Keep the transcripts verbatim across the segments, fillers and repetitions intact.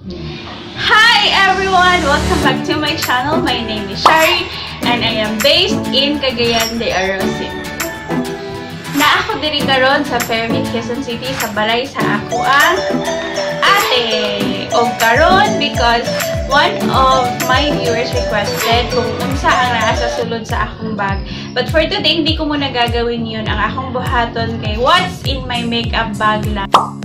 Hi everyone! Welcome back to my channel. My name is Shari and I am based in Cagayan de Oro. Na ako diri karon sa Fairview, Quezon City sa balay sa ako ang ate. O karon because one of my viewers requested kung unsa ang naa sa sulod sa akong bag. But for today, hindi ko muna gagawin yun. Ang akong buhaton kay what's in my makeup bag lang.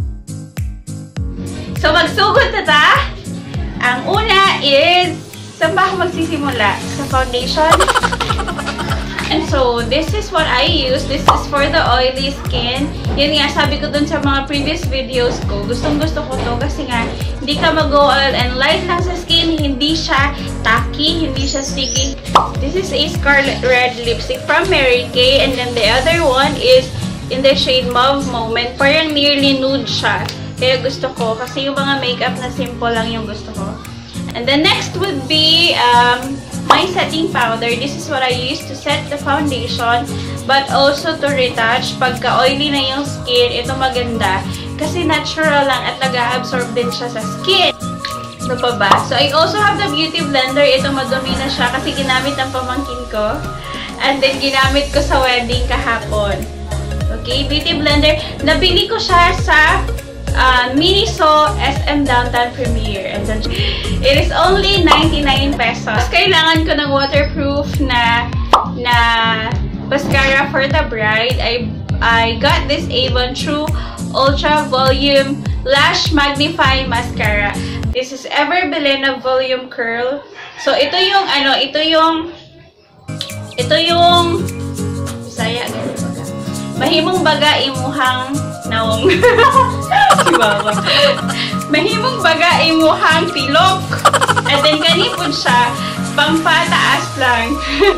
So magsugod na ta. Ang una is, saan ba ako magsisimula? Sa foundation. And so, this is what I use. This is for the oily skin. Yun nga, sabi ko dun sa mga previous videos ko, gustong gusto ko to kasi nga, hindi ka mag-go oil and light lang sa skin. Hindi siya tacky, hindi siya sticky. This is a scarlet red lipstick from Mary Kay. And then the other one is in the shade Mauve Moment. Parang nearly nude siya. Kaya gusto ko, kasi yung mga makeup na simple lang yung gusto ko. And then next would be um, my setting powder. This is what I use to set the foundation, but also to retouch. Pagka oily na yung skin, ito maganda. Kasi natural lang at nag-absorb din siya sa skin. Ito pa ba? So I also have the beauty blender. Ito madumi na siya kasi ginamit ng pamangkin ko. And then ginamit ko sa wedding kahapon. Okay, beauty blender. Nabili ko siya sa Uh, Miniso S M Downtown Premier. And then, it is only ninety-nine pesos. Kailangan ko ng waterproof na na mascara for the bride. I I got this Avon True Ultra Volume Lash Magnifying Mascara. This is Ever Belena Volume Curl. So ito yung ano, ito yung ito yung Bisaya ganun baga. Mahimong baga imuhang nawong. Chihuahua. Mahimong baga imuhang tilok. And then kanipod siya pangpataas lang.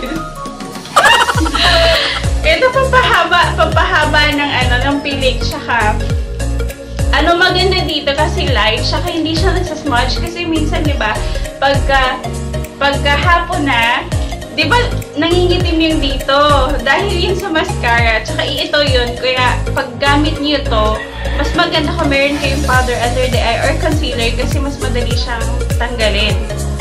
Ito pampahaba, pampahaba ng ano, ng pilik siya. Ano maganda dito kasi light, saka hindi siya nagsasmudge kasi minsan 'di ba, pagka pagka hapon na, 'di ba, nangingitim yung dito dahil yun sa mascara, tsaka ito yun. Kaya pag gamit niyo to, mas maganda kung meron kayong powder under the eye or concealer kasi mas madali siyang tanggalin.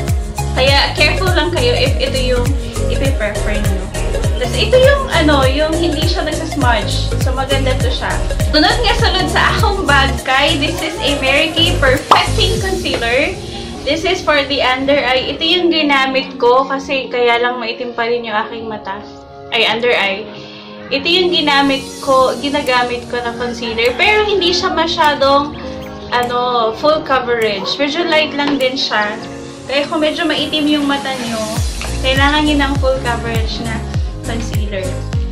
Kaya careful lang kayo if ito yung ipi-prefer niyo. Tapos ito yung ano, yung hindi siya nagsasmudge. So maganda to siya. Tunod nga sunod sa akong bag kay, this is a Mary Kay Perfecting Concealer. This is for the under eye. Ito yung ginamit ko kasi kaya lang maitim pa rin yung aking mata. Ay, under eye. Ito yung ginamit ko, ginagamit ko na concealer. Pero hindi siya masyadong ano, full coverage. Medyo light lang din siya. Kaya kung medyo maitim yung mata nyo, kailangan nyo ng full coverage na concealer.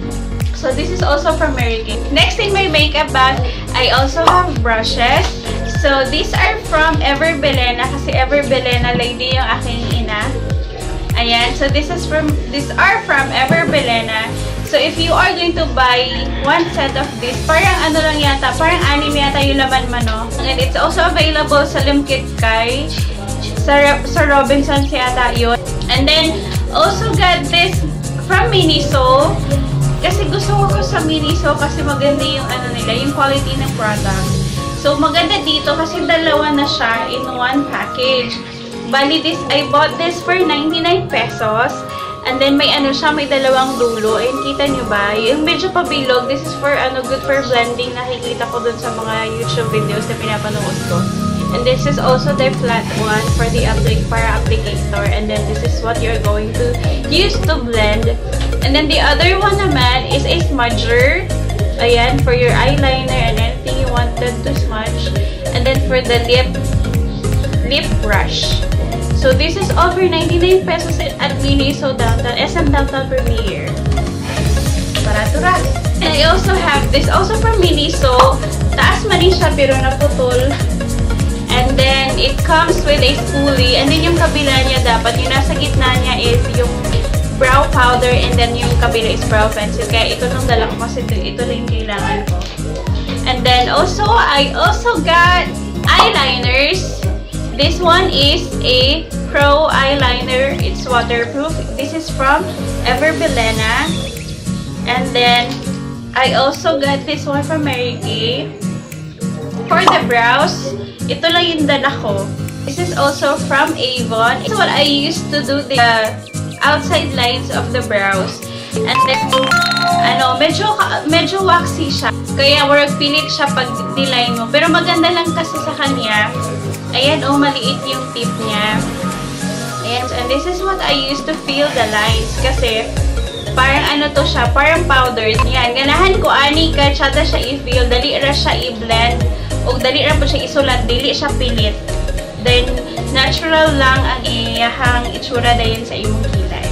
So this is also from Mary Kay. Next in my makeup bag, I also have brushes. So, these are from Ever Belena kasi Ever Belena lady yung aking ina. Ayan. So, this is from, these are from Ever Belena. So, if you are going to buy one set of this, parang ano lang yata, parang anim yata yung laman mano. And it's also available sa Limkit Kay, sa, sa Robinsons yata yun. And then, also got this from Miniso. Kasi gusto ko sa Miniso kasi maganda yung ano nila, yung quality ng product. So, maganda dito kasi dalawa na siya in one package. Bali, this, I bought this for ninety-nine pesos. And then, may ano siya, may dalawang dulo. Ayun, kita nyo ba? Yung medyo pabilog, this is for, ano, good for blending. Nakikita ko dun sa mga YouTube videos na pinapanood ko. And this is also the flat one for the applic para applicator. And then, this is what you're going to use to blend. And then, the other one naman is a smudger. Ayan, for your eyeliner and anything you wanted to smudge. And then for the lip lip brush. So this is over ninety-nine pesos at Miniso Downtown, S M Downtown Premier. Barato-ra. And I also have this also from Miniso. Taas man siya pero naputol. And then it comes with a spoolie. And then yung kabila niya dapat, yung nasa gitna niya is yung brow powder and then yung kabila is brow pencil. Kaya ito nung dala ko kasi ito, ito lang yung kailangan ko. And then also, I also got eyeliners. This one is a Pro eyeliner. It's waterproof. This is from Ever Belena. And then, I also got this one from Mary Kay. For the brows, ito lang yung dala ko. This is also from Avon. This is what I used to do the outside lines of the brows. And then, ano, medyo, medyo waxy siya. Kaya work pilit siya pag diline mo. Pero maganda lang kasi sa kanya. Ayan, oh, maliit yung tip niya. Ayan, and this is what I used to fill the lines. Kasi, parang ano to siya, parang powder. Yan, ganahan ko ani ka, tsada siya i-fill, dali ra siya i-blend, o dali ra po siya isulat, dili siya pilit. Then, natural lang ang iyahang itsura dayon sa imong kilay.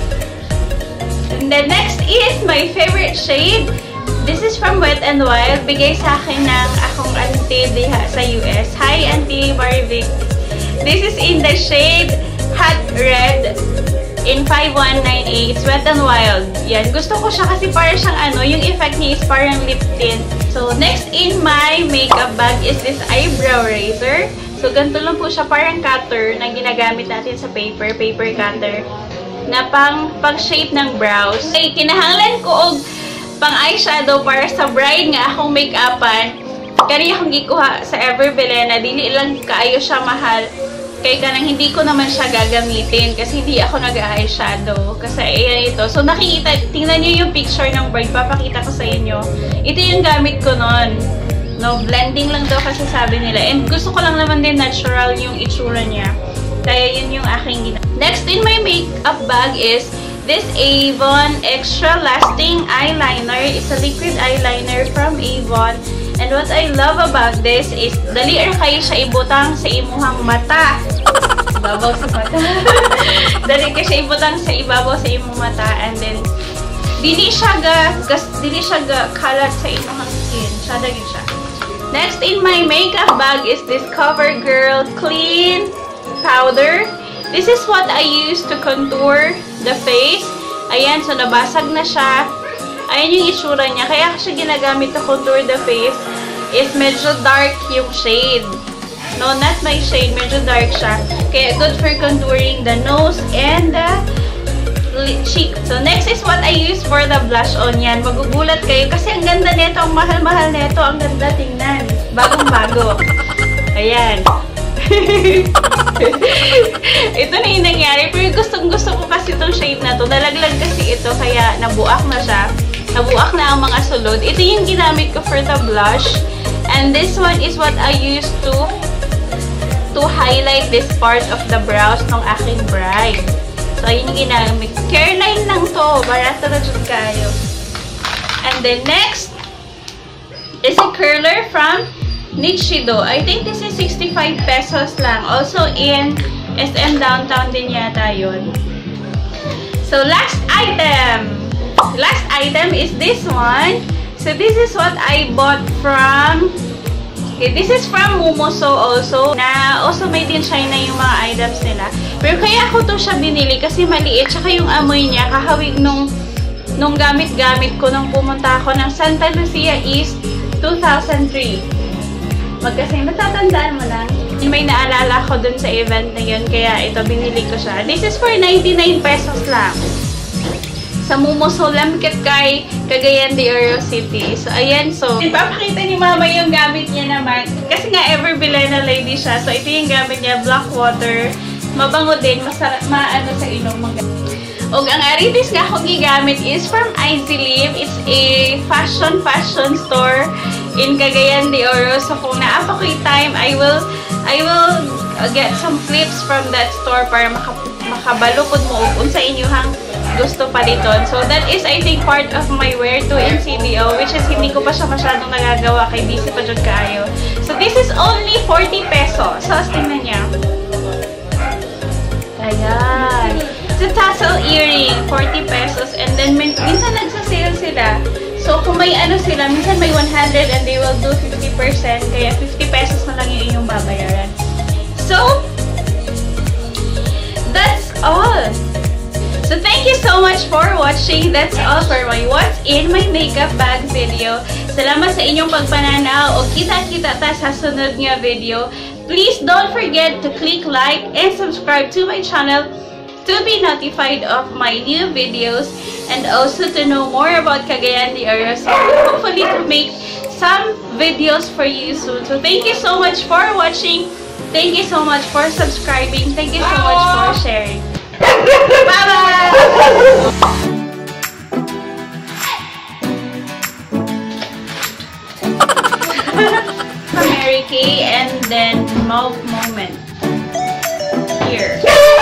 And then, next is my favorite shade. This is from Wet n Wild. Bigay sa akin ng akong auntie diha sa U S. Hi, Auntie Marvic. This is in the shade Hot Red in five one nine eight. It's Wet n Wild. Yan. Gusto ko siya kasi parang siyang ano, yung effect niya is parang lip tint. So, next in my makeup bag is this eyebrow razor. So, ganito lang po siya, parang cutter na ginagamit natin sa paper, paper cutter, na pang, pang shape ng brows. Okay, kinahanglan ko og pang eyeshadow para sa bride nga akong make-upan. Kaya akong gikuha sa Everbelen na dili lang kaayo siya mahal. Kaya kanang hindi ko naman siya gagamitin kasi hindi ako nag-eyeshadow. Kasi ayan ito. So, nakikita, tingnan nyo yung picture ng bride. Papakita ko sa inyo. Ito yung gamit ko nun. No, blending lang daw kasi sabi nila. And gusto ko lang naman din natural yung itsura niya. Kaya yun yung aking gina. Next in my makeup bag is this Avon Extra Lasting Eyeliner. It's a liquid eyeliner from Avon. And what I love about this is dali ra kayo siya ibutang sa imuhang mata. Ibabaw sa mata. Dali kayo siya ibutang sa ibabaw sa imong mata. And then, dili siya ga, gas, dili siya ga kalat sa imuhang skin. Siya dagin siya. Next in my makeup bag is this CoverGirl Clean Powder. This is what I use to contour the face. Ayan, so nabasag na siya. Ayan yung itsura niya. Kaya siya ginagamit to contour the face is medyo dark yung shade. No, not my shade. Medyo dark siya. Kaya good for contouring the nose and the cheek. So, next is what I use for the blush on yan. Magugulat kayo kasi ang ganda nito. Ang mahal-mahal nito. Ang ganda tingnan. Bagong-bago. Ayan. Ito na yung nangyari. Pero gustong-gusto ko kasi itong shade na to. Nalaglag kasi ito. Kaya nabuak na siya. Nabuak na ang mga sulod. Ito yung ginamit ko for the blush. And this one is what I use to to highlight this part of the brows ng aking bride. So, ayun yung ginamit. Careline lang to. Barato na dyan kayo. And then, next is a curler from Nichido. I think this is sixty-five pesos lang. Also, in S M Downtown din yata yun. So, last item. Last item is this one. So, this is what I bought from... Okay, this is from Mumoso also. Na also made in China yung mga items nila. Pero kaya ako to siya binili kasi maliit. Tsaka yung amoy niya, kahawig nung, nung gamit-gamit ko nung pumunta ako ng Santa Lucia East two thousand three. Magkasing, matatandaan mo lang. May naalala ko dun sa event na yun. Kaya ito, binili ko siya. This is for ninety-nine pesos lang. Sa Mumoso Lamket kay Cagayan de Oro City. So, ayan. So, ipapakita ni Mama yung gamit niya naman. Kasi nga, ever Bilena lady siya. So, ito yung gamit niya. Black water. Mabango din. Masarap, maano sa ilong. O, ang aritis nga akong gigamit is from Iziliv. It's a fashion, fashion store in Cagayan de Oro. So, kung naapa ko yung time, I will, I will get some clips from that store para maka, makabalukod mo kung sa inyong gusto paliton. So, that is, I think, part of my wear to in C D O, which is hindi ko pa siya masyadong nagagawa kay busy pa dyan kayo. So, this is only forty pesos. So, tingnan niya. Ayan. It's a tassel earring, forty pesos. And then, min minsan nagsasale sila. So, kung may ano sila, minsan may one hundred and they will do fifty percent. Kaya, fifty pesos na lang yung inyong babayaran. So, that's all. So, thank you so much for watching. That's all for my What's in My Makeup Bag video. Salamat sa inyong pagpananaw o kita-kita ta sa sunod nga video. Please don't forget to click like and subscribe to my channel to be notified of my new videos and also to know more about Cagayan de Oro. So, hopefully to make some videos for you soon. So, thank you so much for watching. Thank you so much for subscribing. Thank you so much for sharing. Bye-bye! Mary Kay and then mouth moment. Here.